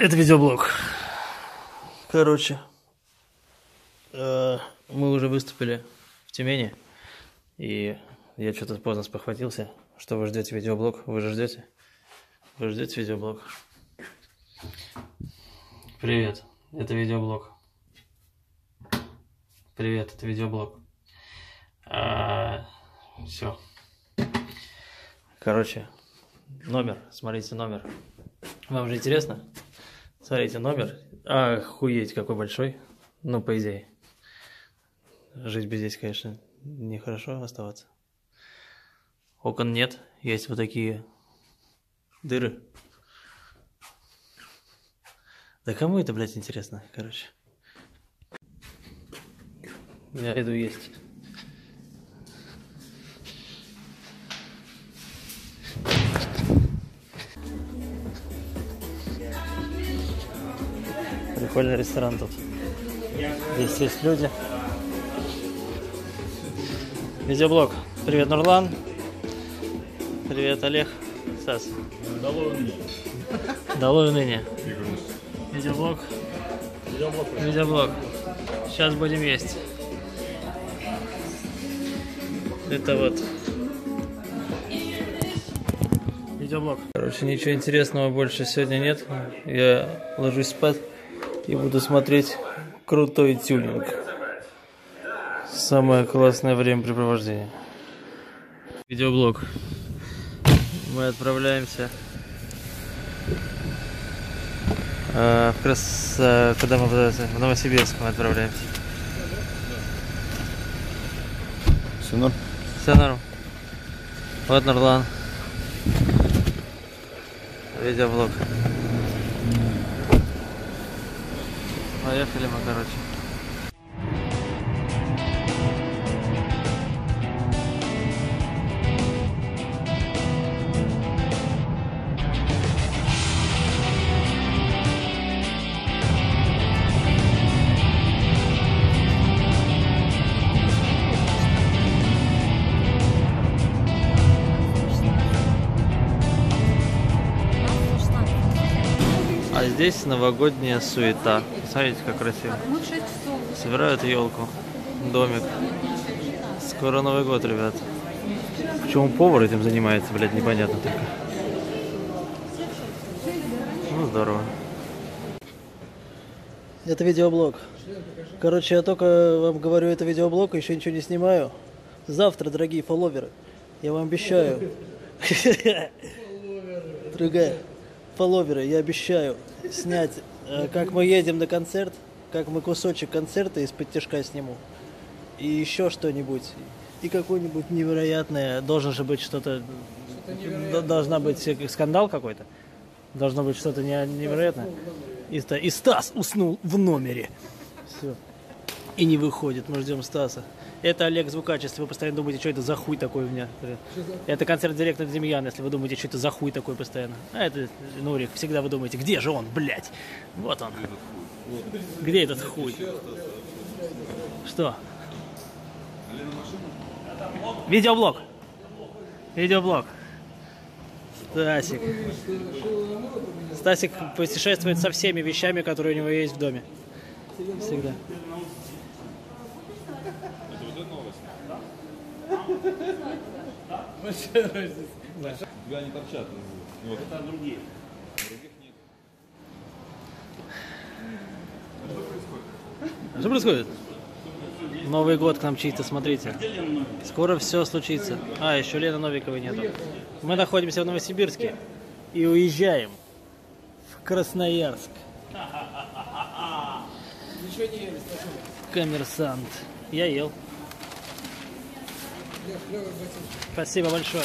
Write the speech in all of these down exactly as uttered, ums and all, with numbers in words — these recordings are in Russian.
Это видеоблог. Короче, э, мы уже выступили в Тюмени, и я что-то поздно спохватился, что вы ждете видеоблог. Вы же ждете? Вы ждете видеоблог? Привет, это видеоблог. Привет, это видеоблог. А, все. Короче, номер, смотрите номер. Вам же интересно? Смотрите номер. Охуеть, какой большой. Ну, по идее. Жить бы здесь, конечно, нехорошо оставаться. Окон нет. Есть вот такие дыры. Да кому это, блядь, интересно, короче. Я иду есть. Прикольный ресторан тут. Здесь есть люди. Видеоблог. Привет, Нурлан. Привет, Олег. Стас. Долой ныне. Долой ныне. Видеоблог. Видеоблог. Видеоблог. Сейчас будем есть. Это вот. Видеоблог. Короче, ничего интересного больше сегодня нет. Я ложусь спать и буду смотреть крутой тюнинг. Самое классное времяпрепровождение. Видеоблог. Мы отправляемся э, в крас... э, куда мы в Новосибирск мы отправляемся. Все норм? Все норм. Вот Нурлан. Видеоблог. Поехали мы, короче. А здесь новогодняя суета. Смотрите, как красиво. Собирают елку, домик. Скоро Новый год, ребят. Почему повар этим занимается, блядь, непонятно только. Ну, здорово. Это видеоблог. Короче, я только вам говорю, это видеоблог, еще ничего не снимаю. Завтра, дорогие фолловеры, я вам обещаю. Другая. Фолловеры, я обещаю снять, как мы едем на концерт, как мы кусочек концерта из-под тяжка сниму. И еще что-нибудь. И какое-нибудь невероятное. Должен же быть что-то... Что должна быть скандал какой-то. Должно быть что-то невероятное. И, и Стас уснул в номере. Все. И не выходит. Мы ждем Стаса. Это Олег Звукач, если вы постоянно думаете, что это за хуй такой у меня. Это концерт-директор Демьян, если вы думаете, что это за хуй такой постоянно. А это Нурик, всегда вы думаете, где же он, блядь? Вот он. Где этот хуй? Что? Видеоблог. Видеоблог. Стасик. Стасик путешествует со всеми вещами, которые у него есть в доме. Всегда. Большая разница. Да. Тебя не торчат. Вот. Это другие. Других нет. Что происходит? Что происходит? Новый год к нам чисто, смотрите. Скоро все случится. А, еще Лены Новиковой нету. Мы находимся в Новосибирске и уезжаем в Красноярск. Ничего не ели, Коммерсант. Я ел. Спасибо большое.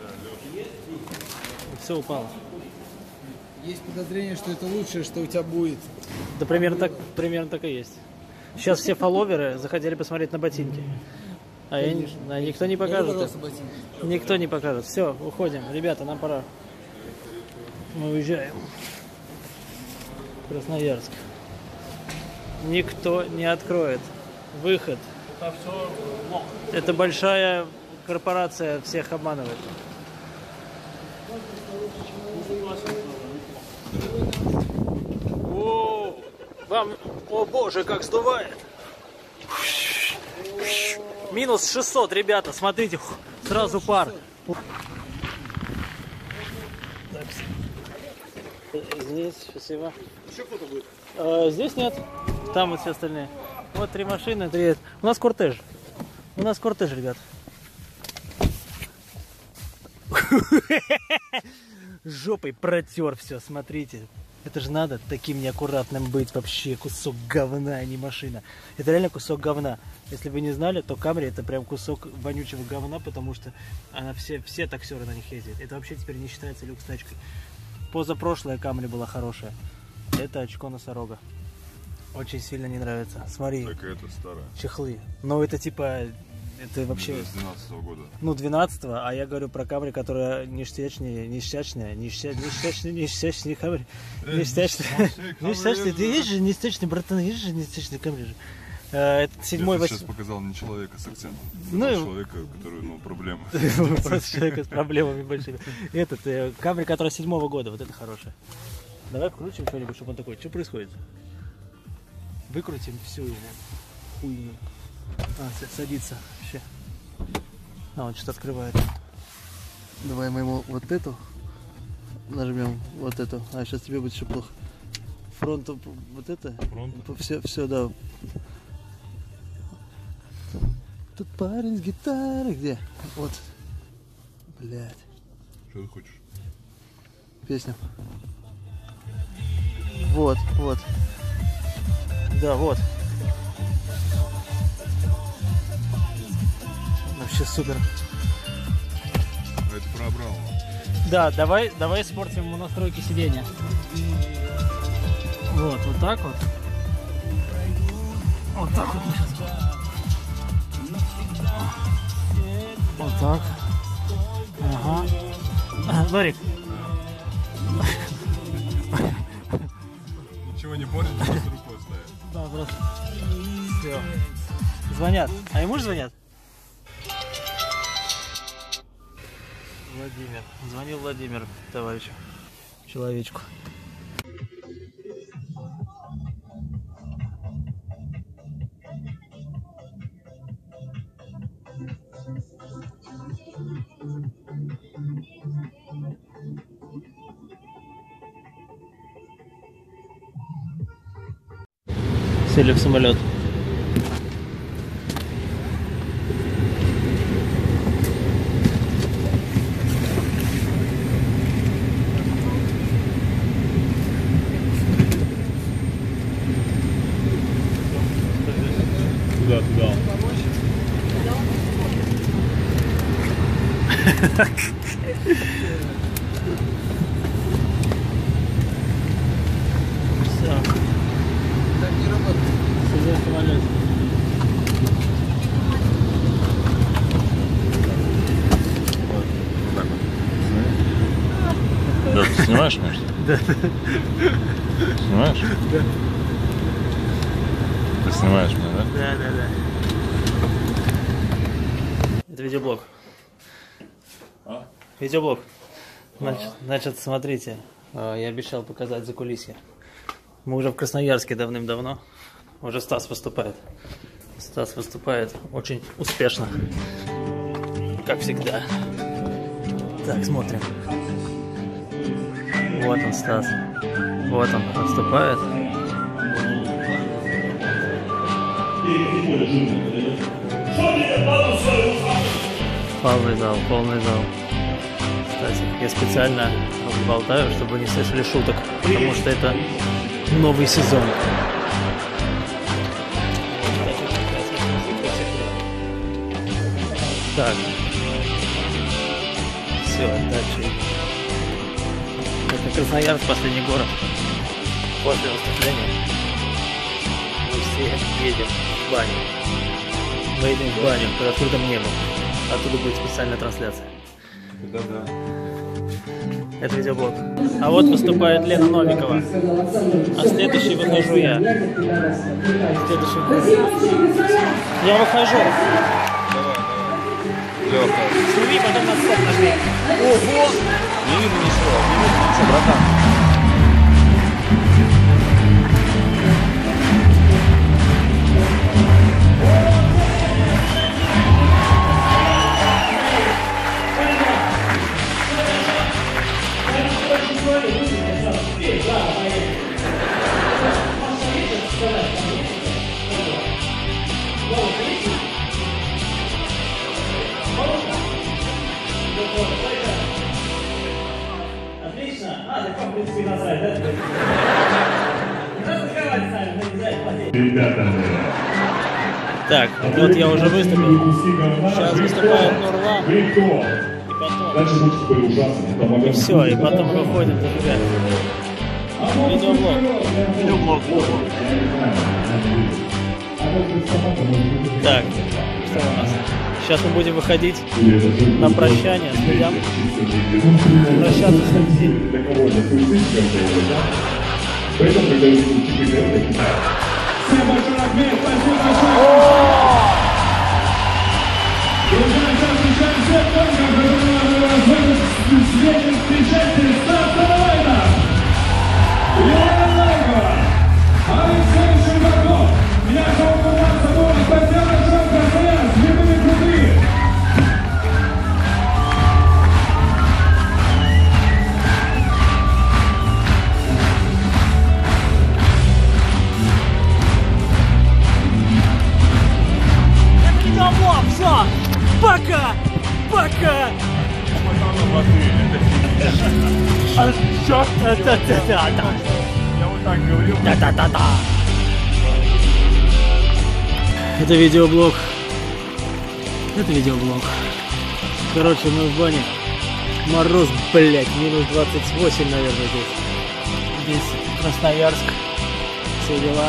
Все упало. Есть подозрение, что это лучшее, что у тебя будет. Да примерно так, примерно так и есть. Сейчас все фолловеры захотели посмотреть на ботинки. А, я, а никто не покажет. Никто не покажет. Все, уходим. Ребята, нам пора. Мы уезжаем. Красноярск. Никто не откроет. Выход. Это большая корпорация всех обманывает. Вам, о боже, как сдувает. Минус шестьсот, ребята, смотрите, сразу пар. Здесь, спасибо. Еще кто-то будет? А, здесь нет, там вот все остальные. Вот три машины, три. У нас кортеж. У нас кортеж, ребят. Жопой протер все, смотрите. Это же надо таким неаккуратным быть, вообще кусок говна, а не машина. Это реально кусок говна. Если вы не знали, то Камри это прям кусок вонючего говна, потому что она все, все таксеры на них ездят. Это вообще теперь не считается люкс-тачкой. Позапрошлая Камри была хорошая. Это очко носорога. Очень сильно не нравится. Смотри. Какая-то старая. Чехлы. Но это типа... Это вообще... С двенадцатого года. Ну, двенадцатого, а я говорю про Камри, которая ништячная, ништячная, ништячная, ништячная Камри. Ништячная. Ништячная. Ты есть же ништячный, братан, есть же ништячный Камри же. Это седьмой, восьмой. Я сейчас показал не человека с акцентом. Ну, человека, который, ну, проблемы. Просто человека с проблемами большими. Этот, Камри, которая седьмого года, вот это хорошая. Давай вкрутим что-нибудь, чтобы он такой. Что происходит? Выкрутим всю его хуйню. А, садится вообще. А, он что-то открывает. Давай мы ему вот эту нажмем, вот эту. А, сейчас тебе будет еще плохо. Фронт, вот это. Фронт. Все, все, да. Тут парень с гитарой, где? Вот. Блядь. Что ты хочешь? Песню. Вот, вот. Да, вот. Вообще супер. Это про Абрамова. Да, давай, давай испортим ему настройки сидения. Вот, вот так вот. Вот так вот. Вот так. Ага. Ларик. Ничего не портит, просто рукой ставит. Да, просто. Все. Звонят. А ему же звонят? Владимир. Звонил Владимир, товарищу. Человечку. Сели в самолет. Туда, туда. Все. Так не работает. Сидим в самолете. Да, ты снимаешь, может? Да. Снимаешь? Да. Ты снимаешь меня, да? Да, да, да. Это видеоблог. А? Видеоблог. Значит, значит, смотрите, я обещал показать закулисье. Мы уже в Красноярске давным-давно. Уже Стас выступает. Стас выступает очень успешно. Как всегда. Так, смотрим. Вот он, Стас. Вот он выступает. Полный зал, полный зал. Кстати, я специально болтаю, чтобы не слышали шуток, потому что это новый сезон. Так. Все, дальше. Это Красноярск, последний город. После выступления мы все едем в баню. Мы едем в баню под открытым небом. Оттуда будет специальная трансляция. Да, да. Это видеоблог. А вот выступает Лена Новикова. А следующий выхожу я. Следующий выхожу. Я выхожу. Давай, давай. Лёха. Сними, потом на стоп нажми. Ого! Не видно ничего, не видно ничего, братан. Так, вот я уже выступил. Сейчас выступает Нурлан. И потом... И все, и потом выходим зажигать. Видеоблог. Видеоблог. Так, что у нас? Сейчас мы будем выходить на прощание с людям. Прощаться с людьми. Всем большой размер, спасибо большое! Друзья, сейчас встречаем всех гонках, которые светят, встречайте Стаса Лайна, Елена Лайна, Алексей Щербаков, меня зовут Иван Садов, Татьяна Шонка, стоят, любые крутые! Все, пока, пока. А что? Да-да-да-да. Я вот так говорил. Да-да-да-да. Это видеоблог. Это видеоблог. Короче, мы в бане. Мороз, блять, минус двадцать восемь, наверное, здесь. Здесь Красноярск. Все дела.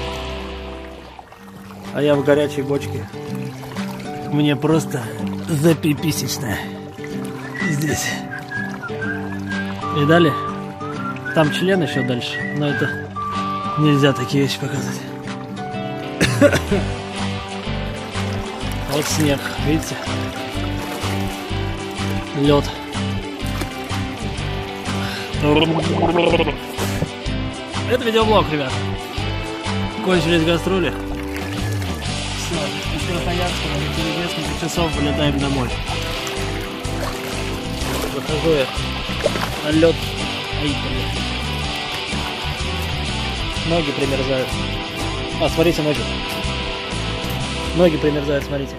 А я в горячей бочке. Мне просто запиписечно здесь. Видали? Там член еще дальше, но это нельзя такие вещи показывать. Вот снег, видите? Лед. Это видеоблог, ребят. Кончились гастроли. Все, из Красноярска мы через несколько часов вылетаем домой. Выхожу я на лед. Ай, блин. Ноги примерзают. А, смотрите, ноги. Ноги примерзают, смотрите.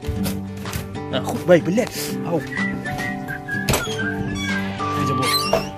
А, хуй, блядь. Ау. Видеоблог.